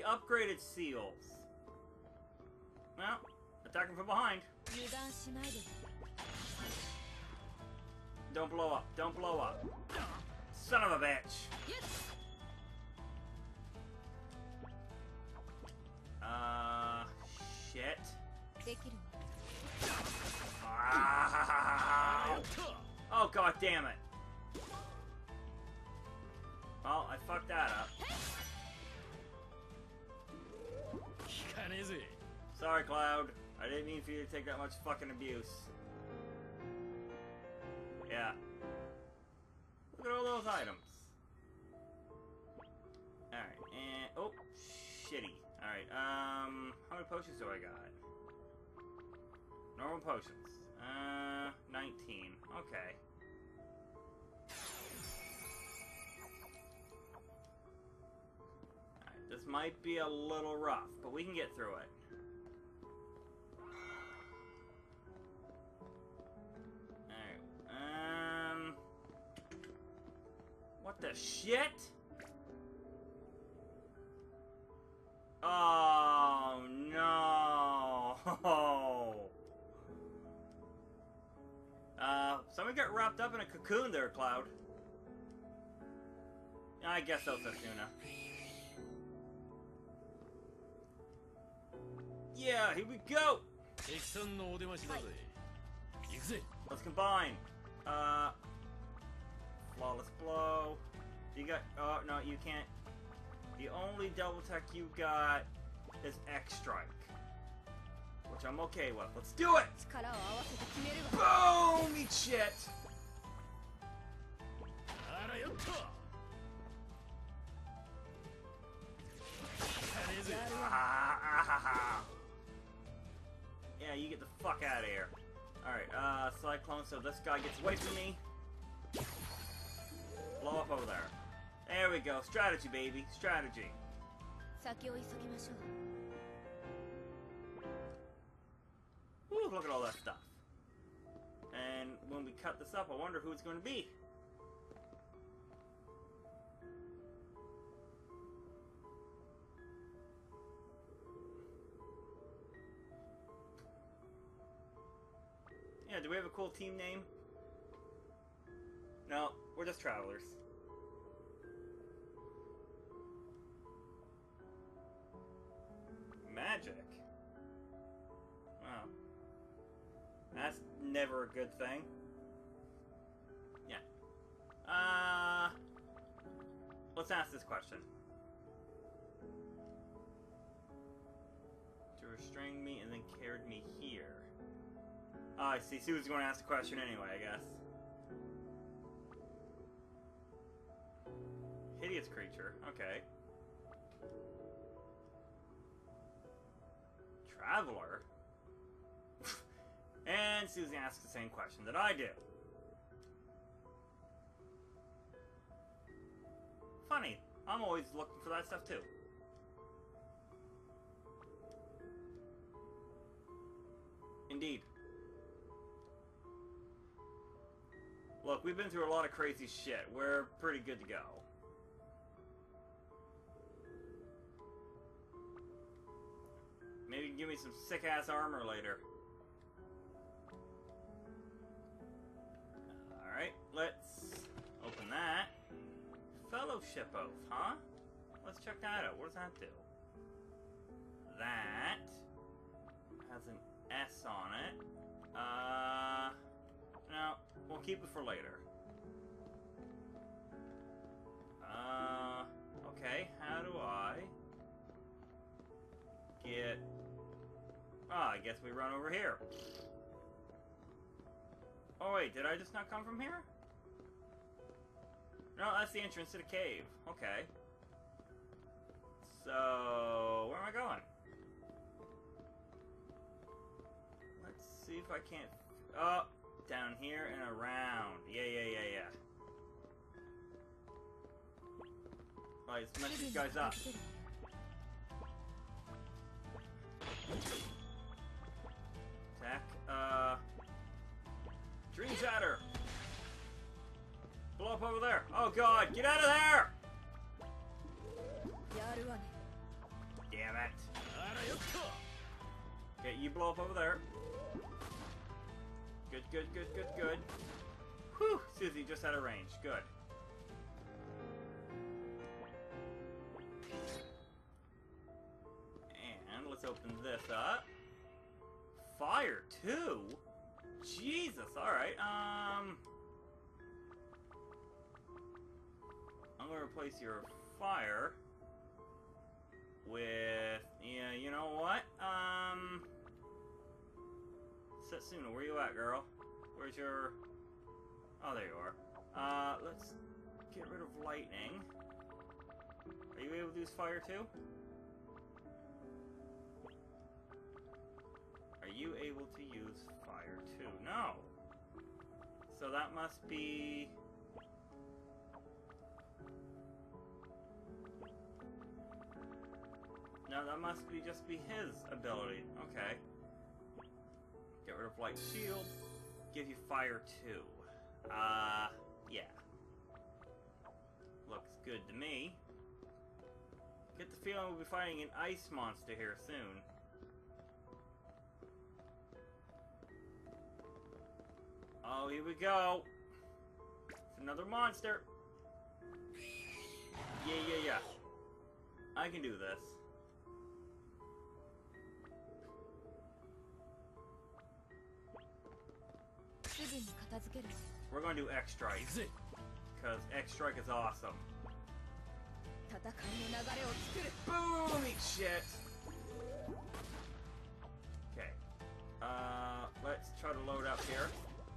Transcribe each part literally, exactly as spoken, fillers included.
upgraded seals. Well, attacking from behind. Don't blow up. Don't blow up. Son of a bitch. Uh, shit. Ah. Oh, god damn it. Well, I fucked that up. Sorry, Cloud. I didn't mean for you to take that much fucking abuse. Yeah. Look at all those items. Alright, and... oh, shitty. Alright, um... how many potions do I got? Normal potions. Uh, nineteen. Okay. Alright, this might be a little rough, but we can get through it. Alright, um... what the shit? Oh, no! Uh, somebody got wrapped up in a cocoon there, Cloud. I guess so, Setsuna. Yeah, here we go! Let's combine. Uh, flawless blow. You got, oh, no, you can't. The only double tech you got is X Strike. Which I'm okay with. Let's do it! Boom! Eat shit! Yeah, you get the fuck out of here. Alright, uh, Cyclone, so this guy gets away from me. Blow up over there. There we go. Strategy, baby. Strategy. Woo, look at all that stuff. And when we cut this up, I wonder who it's going to be. Yeah, do we have a cool team name? No, we're just travelers. Magic? Wow. That's never a good thing. Yeah. Uh... Let's ask this question. To restrain me and then carried me here. Oh, I see. Sue's going to ask the question anyway, I guess. Hideous creature. Okay. Traveler? And Susie asks the same question that I do. Funny. I'm always looking for that stuff too. Indeed. Look, we've been through a lot of crazy shit. We're pretty good to go. Maybe you can give me some sick-ass armor later. Alright, let's open that. Fellowship Oath, huh? Let's check that out. What does that do? That has an S on it. Uh... No, we'll keep it for later. Uh... Okay, how do I get... Oh, I guess we run over here. Oh wait, did I just not come from here? No, that's the entrance to the cave. Okay. So, where am I going? Let's see if I can't... Oh, down here and around. Yeah, yeah, yeah, yeah. Alright, let's mess these guys up. Attack, uh... Dream Shatter! Blow up over there! Oh god, get out of there! Okay, you blow up over there. Good, good, good, good, good. Whew! Susie just out of range. Good. And let's open this up. Fire, too? Jesus, alright. Um... I'm gonna replace your fire with... Yeah, you know what? Um... Setsuna, where you at, girl? Where's your... Oh, there you are. Uh, let's get rid of lightning. Are you able to use fire, too? Are you able to use fire, too? No! So that must be... No, that must be just be his ability. Okay. Get rid of light shield. Give you fire too. Uh, yeah. Looks good to me. Get the feeling we'll be fighting an ice monster here soon. Oh, here we go. It's another monster. Yeah, yeah, yeah. I can do this. We're going to do X Strike, because X Strike is awesome. Boom! Eat shit! Okay. Uh, let's try to load up here.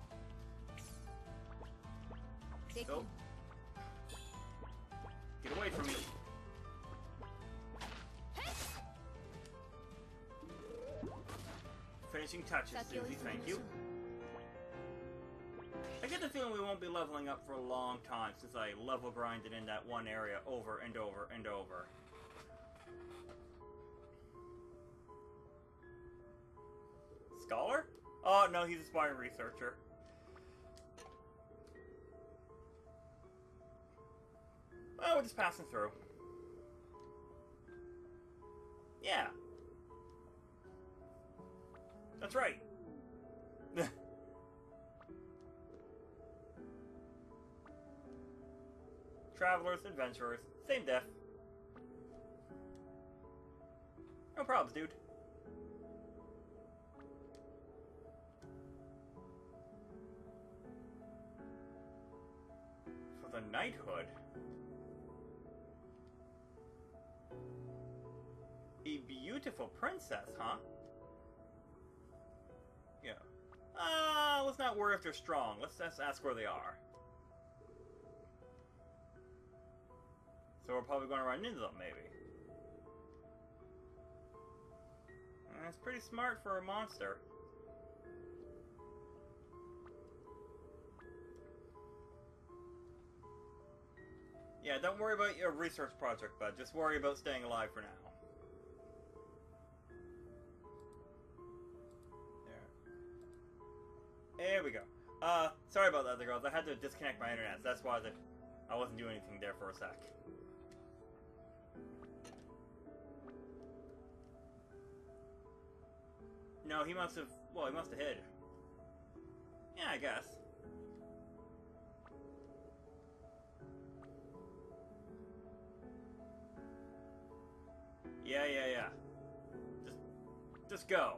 Go. Get away from me. Finishing touches, Susie, thank you. I get the feeling we won't be leveling up for a long time since I level grinded in that one area over and over and over. Scholar? Oh, no, he's a aspiring researcher. Oh, we're just passing through. Yeah. That's right. Travelers, adventurers, same death. No problems, dude. For the knighthood? A beautiful princess, huh? Yeah. Uh, let's not worry if they're strong. Let's just ask where they are. So we're probably going to run into them, maybe. And it's pretty smart for a monster. Yeah, don't worry about your research project, bud. Just worry about staying alive for now. There. There we go. Uh, sorry about that, other girls. I had to disconnect my internet. So that's why the, I wasn't doing anything there for a sec. No, he must have... Well, he must have hid. Yeah, I guess. Yeah, yeah, yeah. Just... Just go.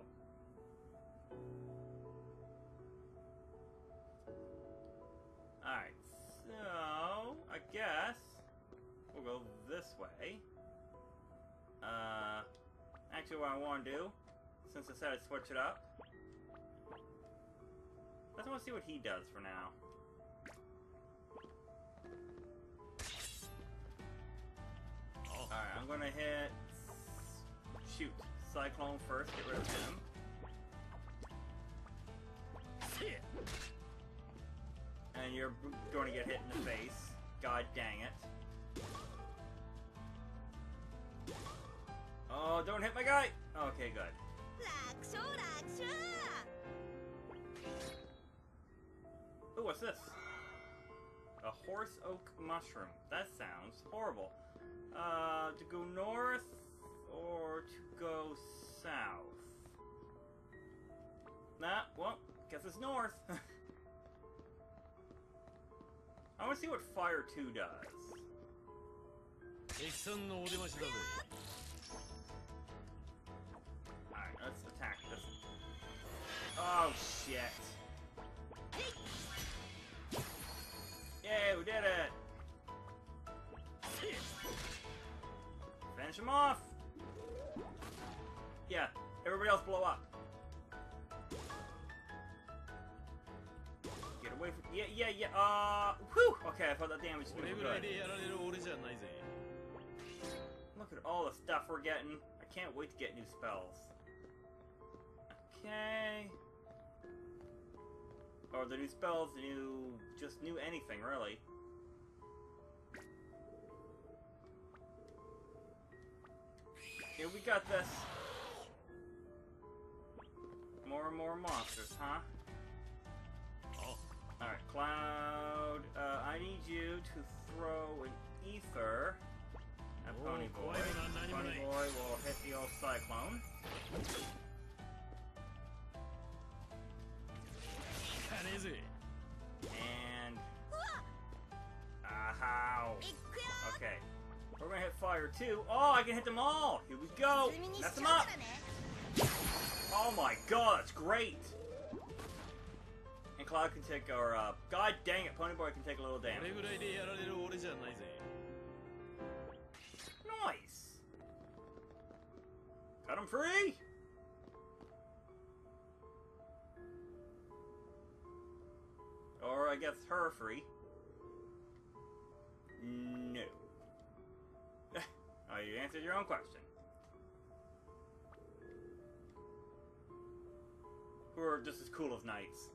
Alright, so... I guess... We'll go this way. Uh... Actually, what I want to do... Since I said I'd switch it up. I just want to see what he does for now. Alright, I'm gonna hit... Shoot. Cyclone first, get rid of him. And you're going to get hit in the face. God dang it. Oh, don't hit my guy! Okay, good. Ooh, what's this? A horse oak mushroom. That sounds horrible. Uh, to go north or to go south? Nah, well, guess it's north. I want to see what Fire two does. Alright, let's attack this. Oh, shit. Yay, we did it! Finish him off! Yeah, everybody else blow up. Get away from... Yeah, yeah, yeah, uh... Whew! Okay, I thought that damage was good. Look at all the stuff we're getting. I can't wait to get new spells. Okay... Or the new spells, the new... just new anything, really. Here, we got this. More and more monsters, huh? Alright, Cloud, uh, I need you to throw an ether at Ponyboy. Ponyboy will hit the old Cyclone. And... Ahow! Okay. We're gonna hit Fire two. Oh, I can hit them all! Here we go! Mess them up! Oh my god, that's great! And Cloud can take our, uh... God dang it, Ponyboy can take a little damage. Nice! Cut him free! Or I guess her free. No. Oh, you answered your own question. Who are just as cool as knights.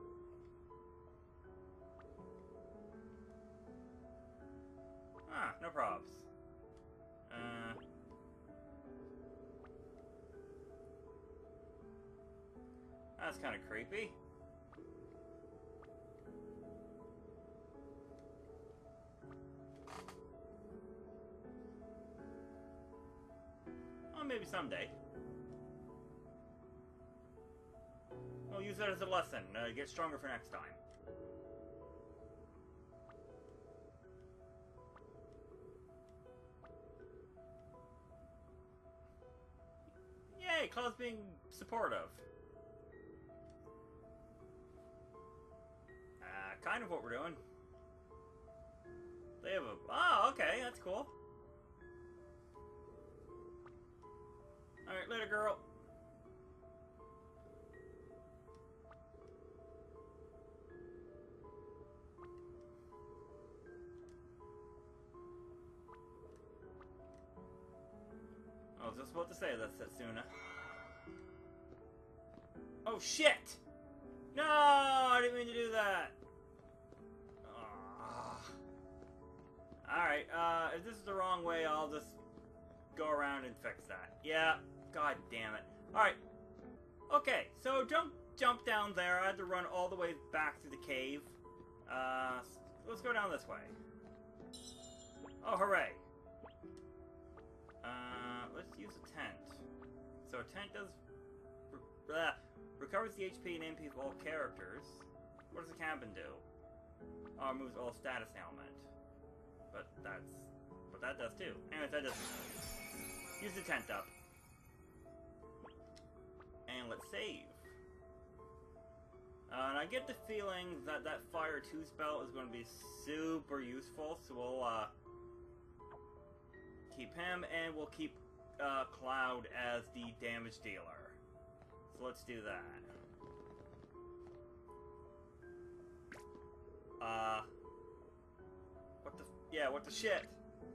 Ah, no probs. Uh... That's kind of creepy. Maybe someday. We'll use that as a lesson. Uh, get stronger for next time. Yay! Cloud's being supportive. Uh, kind of what we're doing. They have a... Oh, okay, that's cool. Alright, later, girl. I was just about to say that, Setsuna. Oh, shit! No! I didn't mean to do that! Oh. Alright, uh, if this is the wrong way, I'll just go around and fix that. Yeah. God damn it. Alright. Okay, so jump jump down there. I had to run all the way back to the cave. Uh, let's go down this way. Oh, hooray. Uh, let's use a tent. So a tent does... Re uh, recovers the H P and M P of all characters. What does the cabin do? Oh, it moves all status ailment. But that's... But that does too. Anyways, that does... Use the tent up. And let's save. Uh, and I get the feeling that that Fire two spell is going to be super useful, so we'll uh, keep him, and we'll keep uh, Cloud as the damage dealer. So let's do that. Uh, what the... Yeah, what the shit?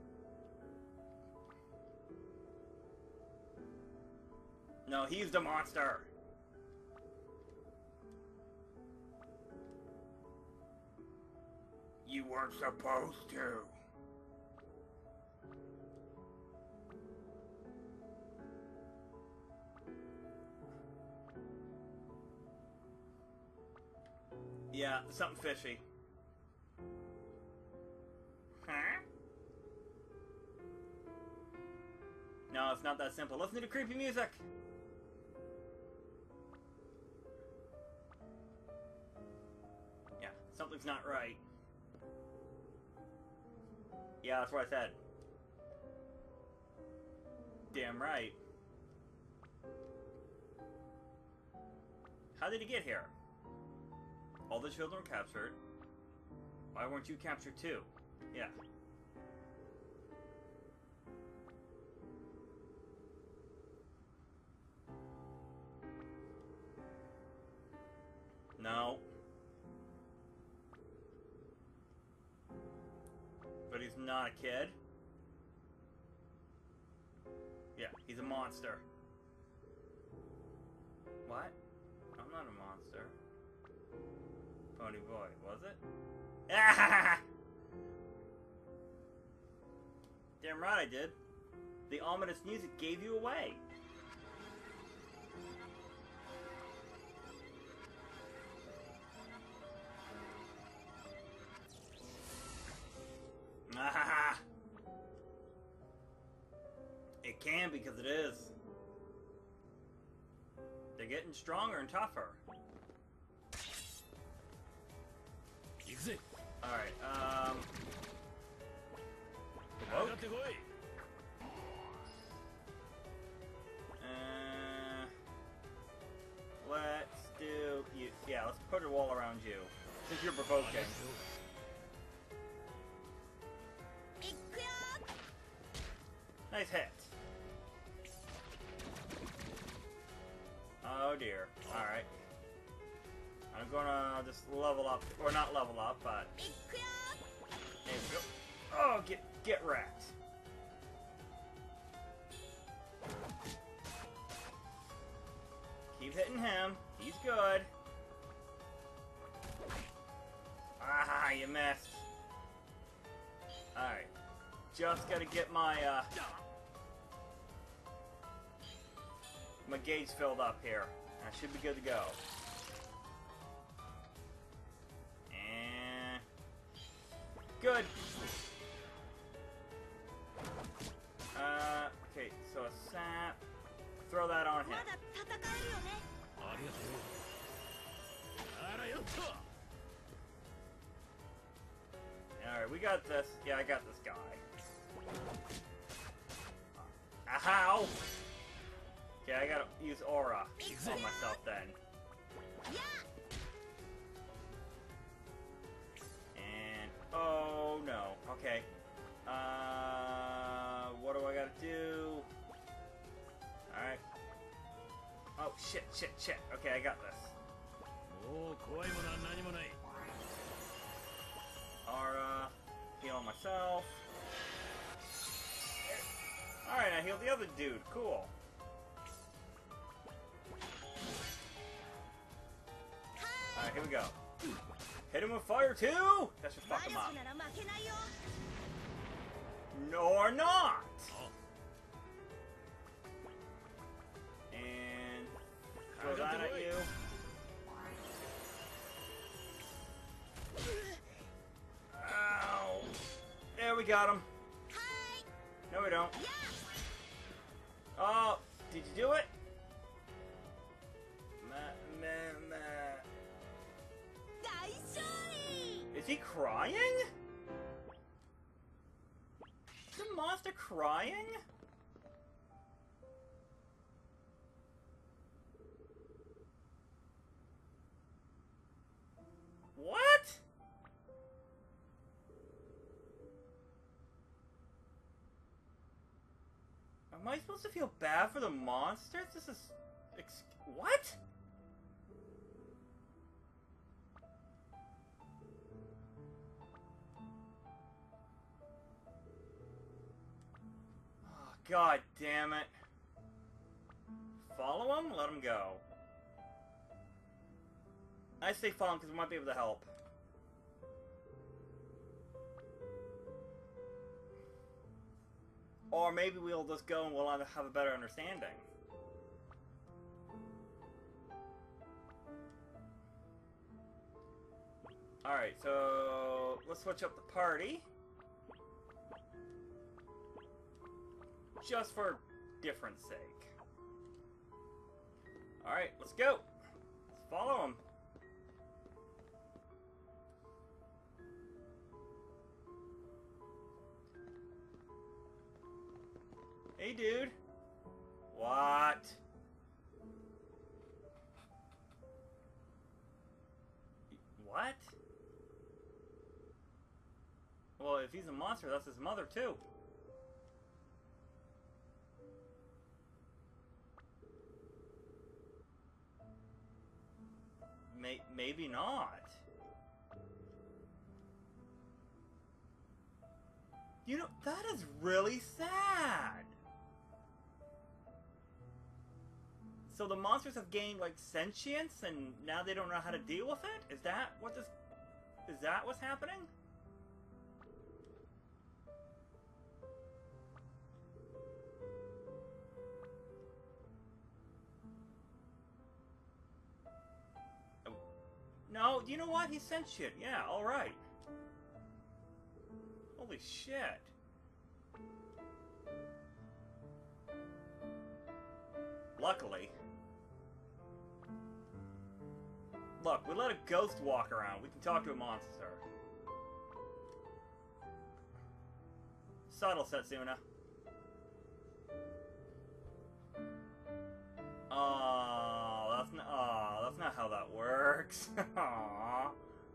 No, he's the monster! You weren't supposed to! Yeah, something fishy. Huh? No, it's not that simple. Listen to the creepy music! Something's not right. Yeah, that's what I said. Damn right. How did he get here? All the children were captured. Why weren't you captured too? Yeah. No. But he's not a kid. Yeah, he's a monster. What? I'm not a monster. Ponyboy, was it? Ah! Damn right I did. The ominous music gave you away. Ah! It can because it is. They're getting stronger and tougher. Alright, um... provoke? Uh, let's do you. Yeah, let's put a wall around you. Since you're provoking. Nice hit. Oh dear. Alright. I'm gonna just level up, or not level up, but... There we go. Oh, get, get wrecked. Keep hitting him. He's good. Ah, you missed. Alright. Just gotta get my, uh... my gauge filled up here. I should be good to go. And... good. Uh, okay, so a sap. Throw that on him. Alright, we got this. Yeah, I got this guy. Ow! Okay, I gotta use aura on myself then. And oh no. Okay. Uh, what do I gotta do? Alright. Oh shit, shit, shit. Okay, I got this. Aura, heal myself. Alright, I healed the other dude. Cool. Alright, here we go. Hit him with fire too! That should fuck him up. No or not! And throw that at you. Ow! There, we got him. No, we don't. Oh, did you do it? Ma, ma, ma. Is he crying? Is the monster crying? What? Am I supposed to feel bad for the monsters? This is... Ex what? Oh, God damn it. Follow him? Let him go. I say follow him because we might be able to help. Or maybe we'll just go and we'll have a better understanding. Alright, so let's switch up the party. Just for difference sake. Alright, let's go. Let's follow him. Hey, dude. What? What? Well, if he's a monster, that's his mother, too. May maybe not. You know, that is really sad. So the monsters have gained, like, sentience, and now they don't know how to deal with it? Is that what this... Is that what's happening? Oh. No, you know what? He's sentient. Yeah, alright. Holy shit. Luckily. Look, we let a ghost walk around. We can talk to a monster. Subtle, Setsuna. Oh, that's not. Oh, that's not how that works. Aww.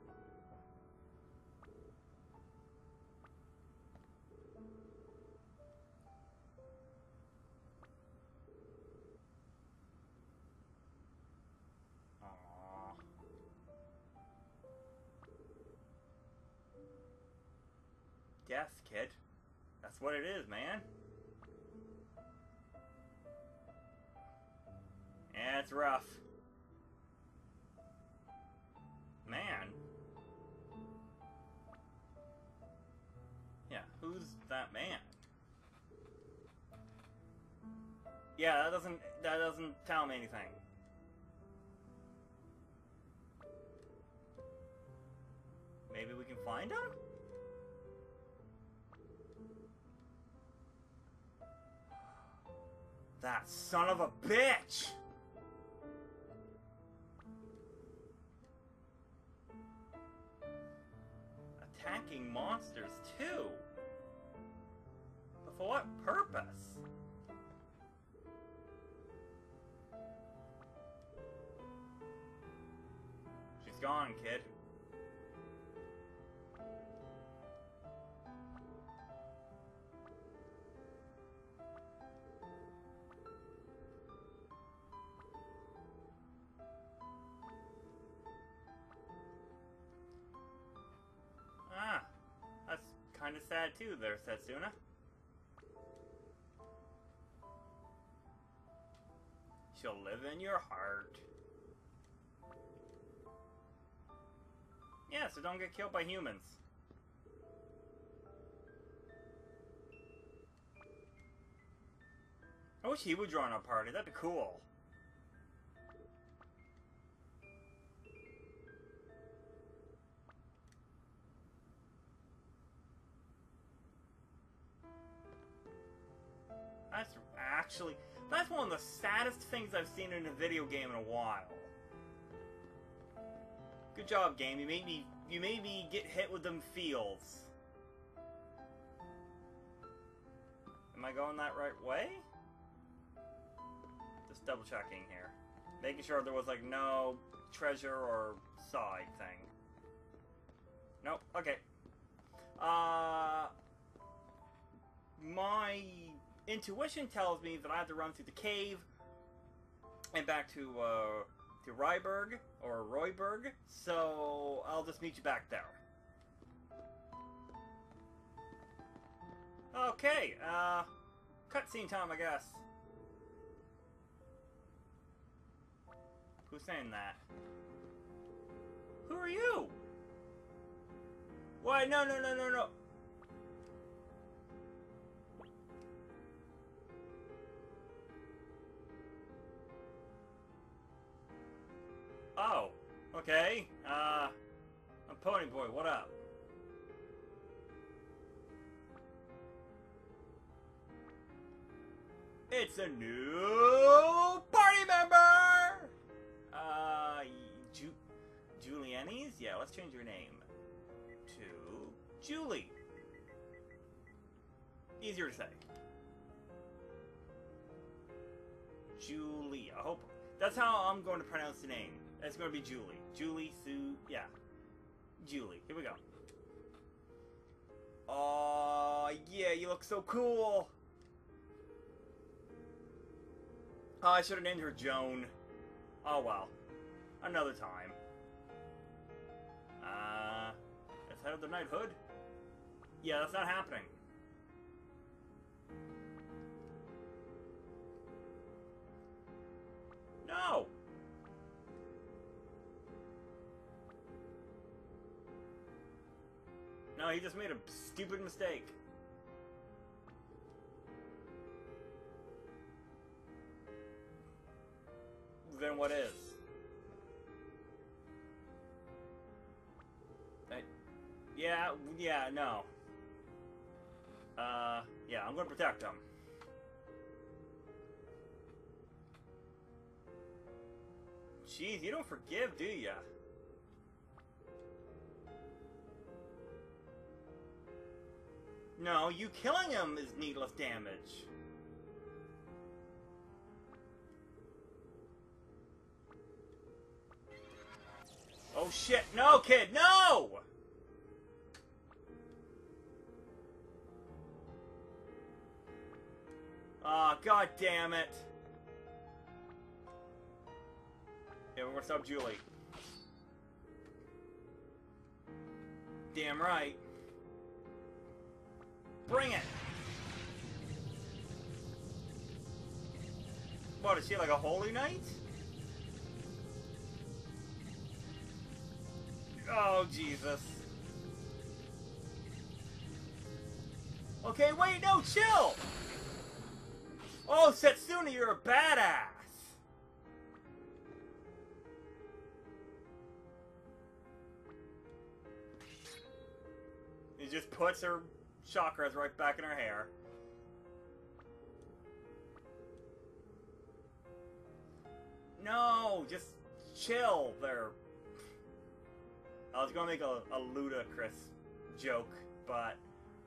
Death, kid. That's what it is, man. Yeah, it's rough. Man. Yeah, who's that man? Yeah, that doesn't that doesn't tell me anything. Maybe we can find him? That son of a bitch! Attacking monsters, too! But for what purpose? She's gone, kid. Ah, that's kind of sad too there, Setsuna. She'll live in your heart. Yeah, so don't get killed by humans. I wish he would join our party, that'd be cool. That's actually, that's one of the saddest things I've seen in a video game in a while. Good job, game. You made me, you made me get hit with them feels. Am I going that right way? Just double checking here. Making sure there was like no treasure or side thing. Nope, okay. Uh, my intuition tells me that I have to run through the cave and back to, uh, to Ryberg, or Royberg, so I'll just meet you back there. Okay, uh, cutscene time, I guess. Who's saying that? Who are you? Why, no, no, no, no, no. Oh, okay. Uh, I'm Ponyboy, what up? It's a new party member! Uh, Ju Julianese? Yeah, let's change your name to Julie. Easier to say. Julie. I hope that's how I'm going to pronounce the name. It's going to be Julie. Julie, Sue, yeah. Julie. Here we go. Oh, yeah, you look so cool. Oh, I should have named her Joan. Oh, well. Another time. Uh, let's head up the Knighthood. Yeah, that's not happening. No! No, he just made a stupid mistake. Then what is? I, yeah, yeah, no. Uh, yeah, I'm gonna protect him. Jeez, you don't forgive, do ya? No, you killing him is needless damage. Oh shit, no kid, no! Ah, oh, god damn it. Yeah, we're gonna stop Julie. Damn right. Bring it! What, is she like a holy knight? Oh, Jesus. Okay, wait, no, chill! Oh, Setsuna, you're a badass! He just puts her chakras right back in her hair. No, just chill there. I was gonna make a, a ludicrous joke, but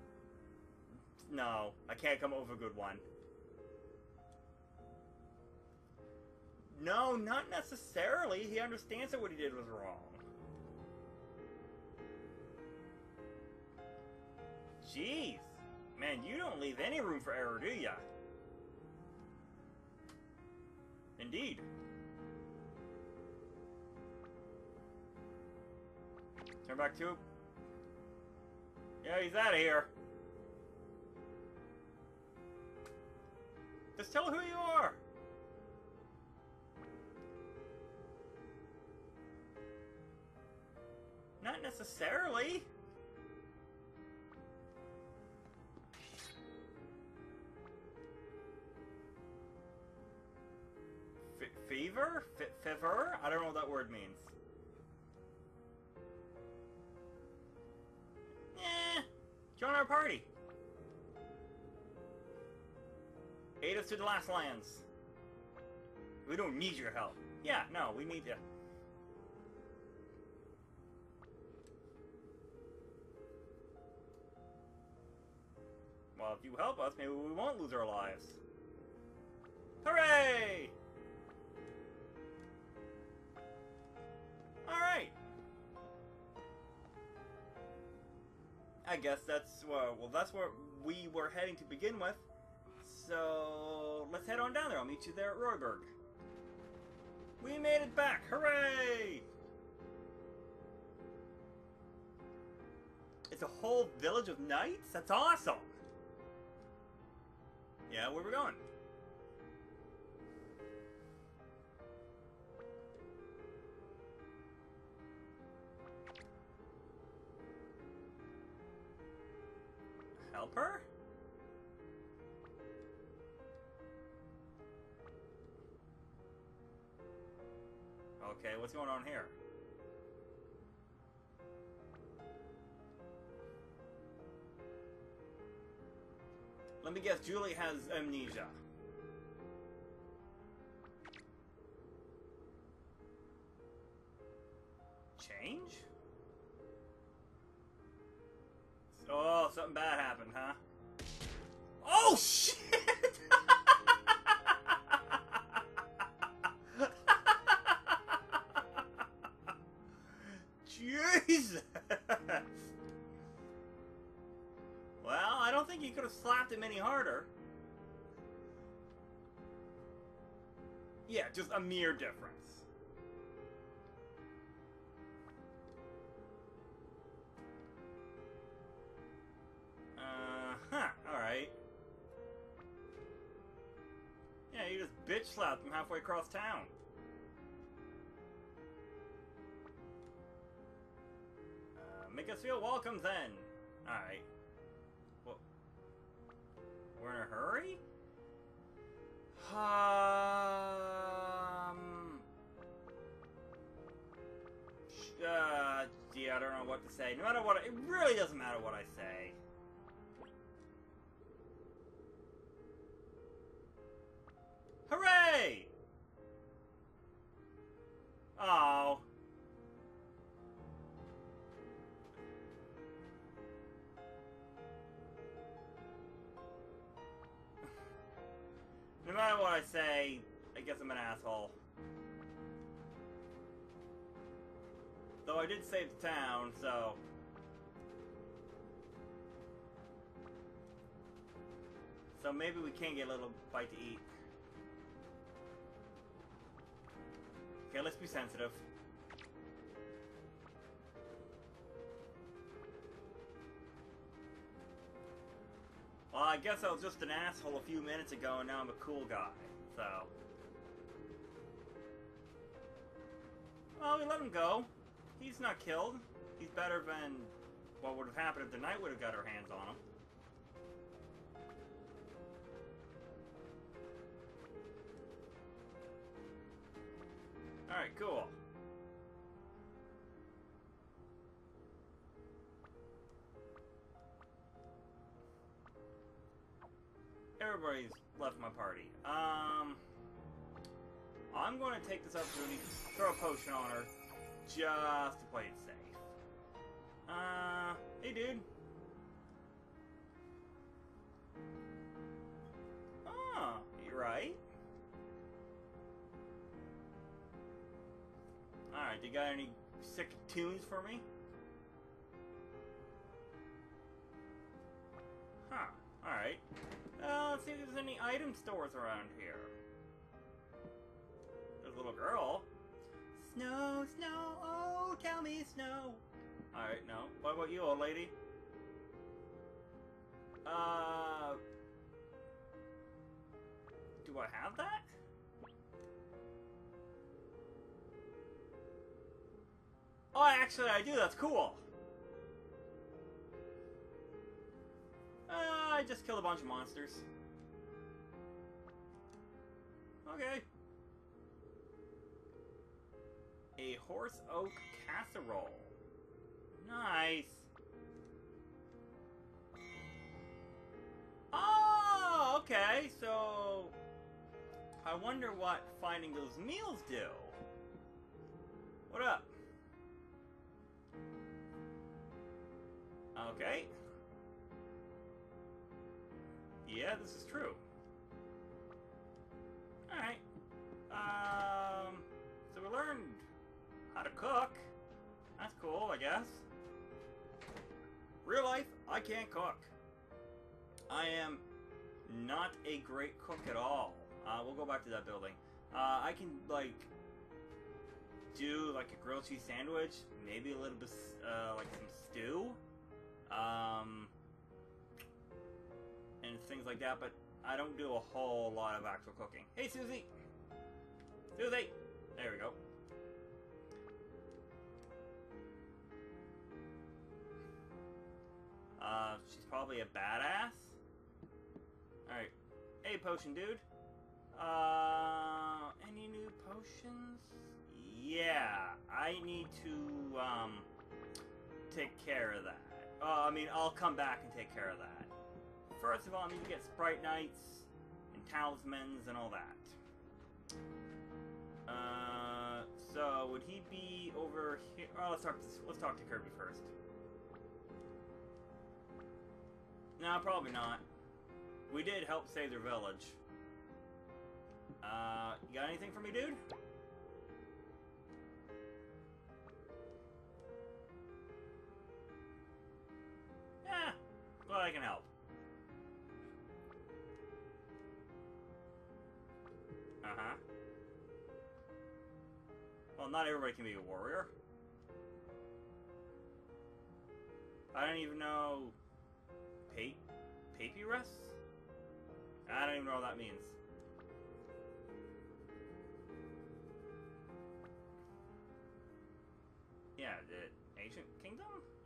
no, I can't come up with a good one. No, not necessarily. He understands that what he did was wrong. Jeez. Man, you don't leave any room for error, do ya? Indeed. Turn back to... Yeah, he's out of here. Just tell who you are. Not necessarily. F fever? F fever? I don't know what that word means. Eh, join our party. Aid us to the last lands. We don't need your help. Yeah, no, we need you. Well, if you help us, maybe we won't lose our lives. Hooray! Alright. I guess that's, well, well, that's where we were heading to begin with. So, let's head on down there. I'll meet you there at Royburg. We made it back! Hooray! It's a whole village of knights? That's awesome! Yeah, where we going? Help her? Okay, what's going on here? Let me guess, Julie has amnesia. Change? Oh, something bad happened, huh? Oh, shit! Jesus! Well, I don't think you could have slapped him any harder. Yeah, just a mere difference. Uh, huh, alright. Yeah, you just bitch slapped him halfway across town. Uh, make us feel welcome then. Alright. Well, we're in a hurry? Um... Uh, gee, I don't know what to say. No matter what, it really doesn't matter what I say. Hooray! Oh. No matter what I say, I guess I'm an asshole. Though I did save the town, so... So maybe we can get a little bite to eat. Okay, let's be sensitive. Well, I guess I was just an asshole a few minutes ago, and now I'm a cool guy, so... Well, we let him go. He's not killed. He's better than what would have happened if the knight would have got her hands on him. Alright, cool. Everybody's left my party. Um, I'm going to take this opportunity to throw a potion on her just to play it safe. Uh, hey dude. Oh, you're right. Alright, you got any sick tunes for me? Huh, alright. Uh, let's see if there's any item stores around here. There's a little girl. Snow, snow, oh, tell me snow. Alright, no. What about you, old lady? Uh... Do I have that? Oh, actually I do, that's cool. Uh, I just killed a bunch of monsters. Okay. A horse oak casserole. Nice. Oh, okay. So, I wonder what finding those meals do. What up? Okay. Yeah, this is true. Alright. Um, so we learned how to cook. That's cool, I guess. Real life, I can't cook. I am not a great cook at all. Uh, we'll go back to that building. Uh, I can, like, do, like, a grilled cheese sandwich. Maybe a little bit, uh, like, some stew. Um... and things like that, but I don't do a whole lot of actual cooking. Hey, Susie! Susie! There we go. Uh, she's probably a badass. Alright. Hey, potion dude. Uh, any new potions? Yeah, I need to, um, take care of that. Uh, I mean, I'll come back and take care of that. First of all, I need to get Sprite Knights and Talismans and all that. Uh, so would he be over here? Oh, let's talk. To, let's talk to Kirby first. No, probably not. We did help save their village. Uh, you got anything for me, dude? I can help. Uh-huh. Well, not everybody can be a warrior. I don't even know... Pa papyrus? I don't even know what that means. Yeah, the ancient kingdom?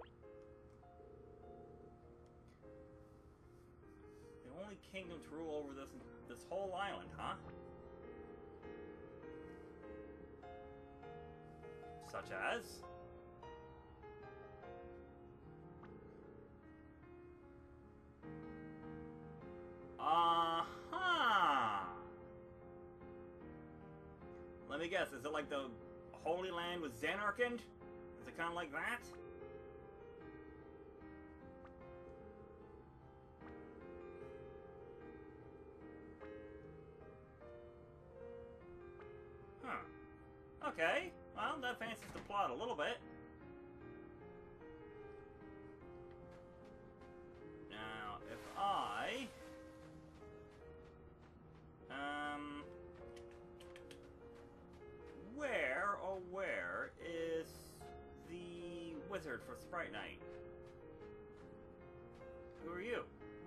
The only kingdom to rule over this this whole island, huh? Such as? Uh-huh. Let me guess, is it like the Holy Land with Xanarkand? Is it kind of like that? Huh. Okay. Well, that fancies the plot a little bit. Now, if I... Um... Where, oh where, is the wizard for Sprite Night? Who are you?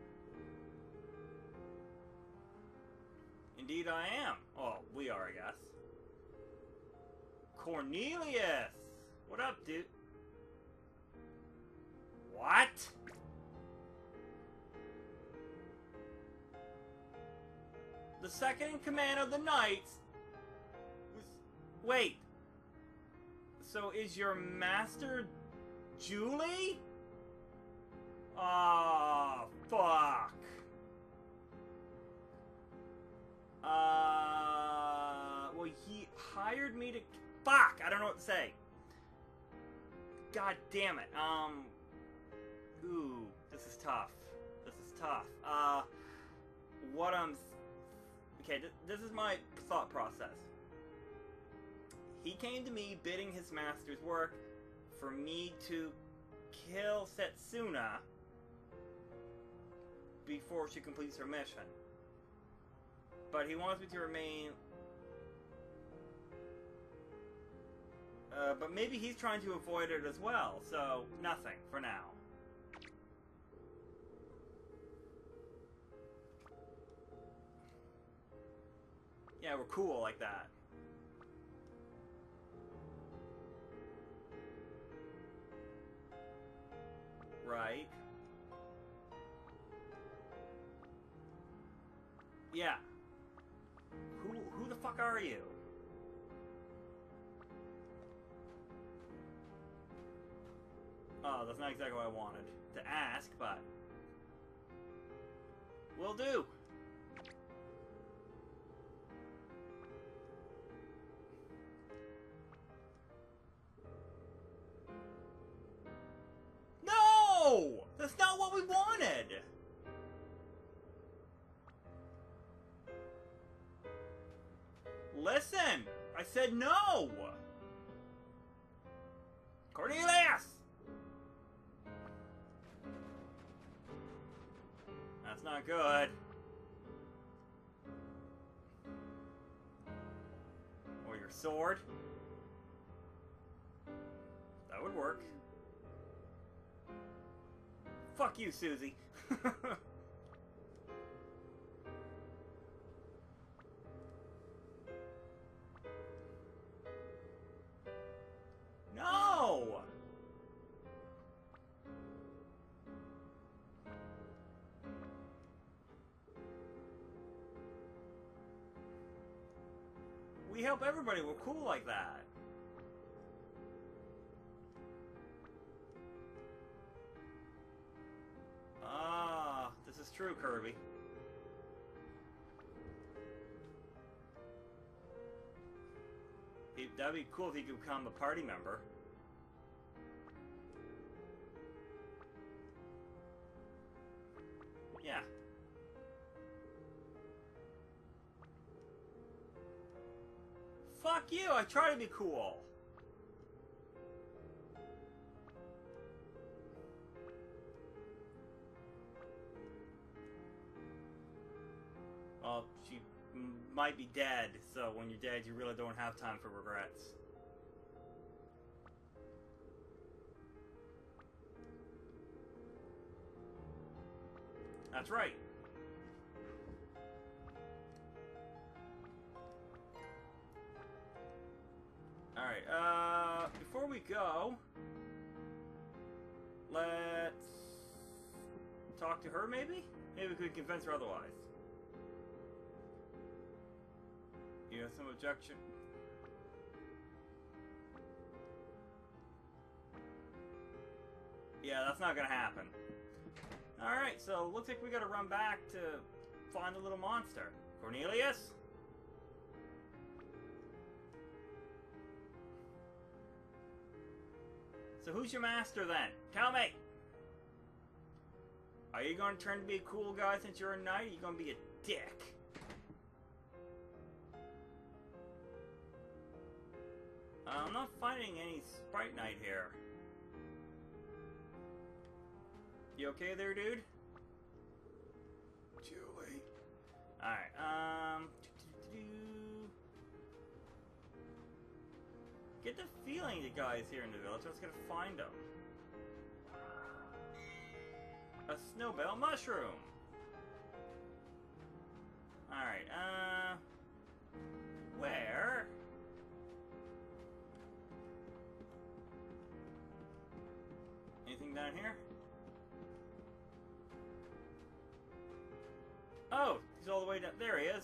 Indeed I am. Oh, we are, I guess. Cornelius! What up, dude? What? The second in command of the Knights was... Wait. So is your master Julie? Oh, fuck. Uh... Well, he hired me to... Fuck! I don't know what to say. God damn it. Um... Ooh, this is tough. This is tough. Uh... What I'm... Okay, th this is my thought process. He came to me bidding his master's work for me to kill Setsuna before she completes her mission. But he wants me to remain... Uh, but maybe he's trying to avoid it as well, so nothing for now. Yeah, we're cool like that. Right. Yeah. Who who the fuck are you? Oh, that's not exactly what I wanted to ask, but will do. No! That's not what we wanted! Listen! I said no! Cornelius! That's not good. Or your sword. That would work. Fuck you, Susie. No! We help everybody. We're cool like that. Ah, this is true, Kirby. He, that'd be cool if he could become a party member. Yeah. Fuck you, I try to be cool. well, she m might be dead, so when you're dead, you really don't have time for regrets. That's right. Alright, uh, before we go, let's talk to her, maybe? Maybe we could convince her otherwise. You have some objection? Yeah, that's not gonna happen. Alright, so looks like we gotta run back to find the little monster. Cornelius? So who's your master then? Tell me! Are you gonna turn to be a cool guy since you're a knight, or are you gonna be a dick? Uh, I'm not finding any Sprite Knight here. You okay there, dude? Julie. Alright, um... Get the feeling the guy's here in the village. Let's gotta find him. A snowbell mushroom! Alright, uh... where? Anything down here? Oh, he's all the way down. There he is.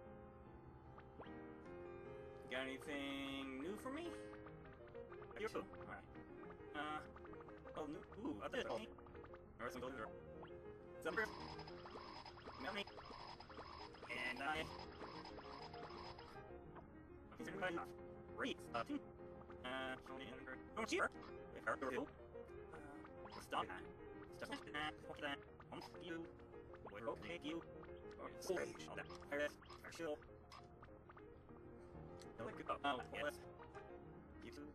Got anything new for me? You too. Alright. Uh. Oh, new. Ooh, I did. Oh. Alright, some gold. Some grip. Melt me. And I. He's in my mouth. Great. Uh, two. Uh, twenty hundred. Oh, cheaper. If I were to. Uh, stop that. Stop that. Watch that. On you. Wait, okay, you. Stage. All that. There it is. Our shield. Oh, oh, yeah, let's... You two...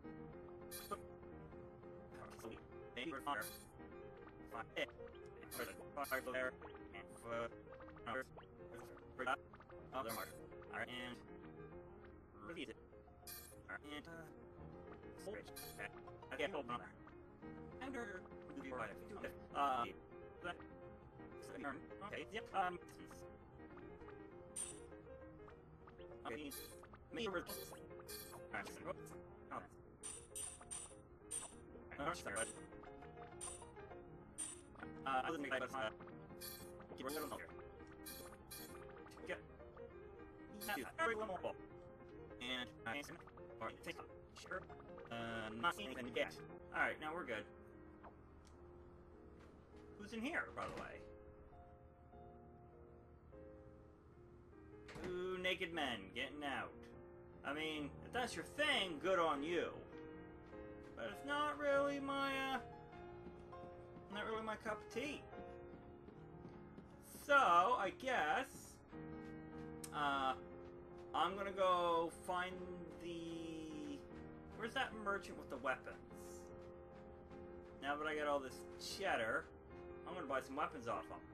Sweet. Maybe we're fire. Fire. Eh. Where's it? Fire there. And... Uh... Where's it? Up. Oh, there are. Alright, and... Release it. Alright, and... Uh... Storage. Okay. I can't hold on there. And... Move your right. Uh... That... Turn. Okay, yep. Um... Okay. Me over. Alright, oh. Oh, sorry, bud. Uh, I wasn't but uh, keep working on here. Get. Yeah, very little more ball. And I answer. Or take off. Sure. Uh, not seeing anything yet. Alright, now we're good. Who's in here, by the way? Two naked men getting out. I mean, if that's your thing, good on you. But it's not really my, uh... not really my cup of tea. So, I guess... Uh... I'm gonna go find the... Where's that merchant with the weapons? Now that I got all this cheddar, I'm gonna buy some weapons off him.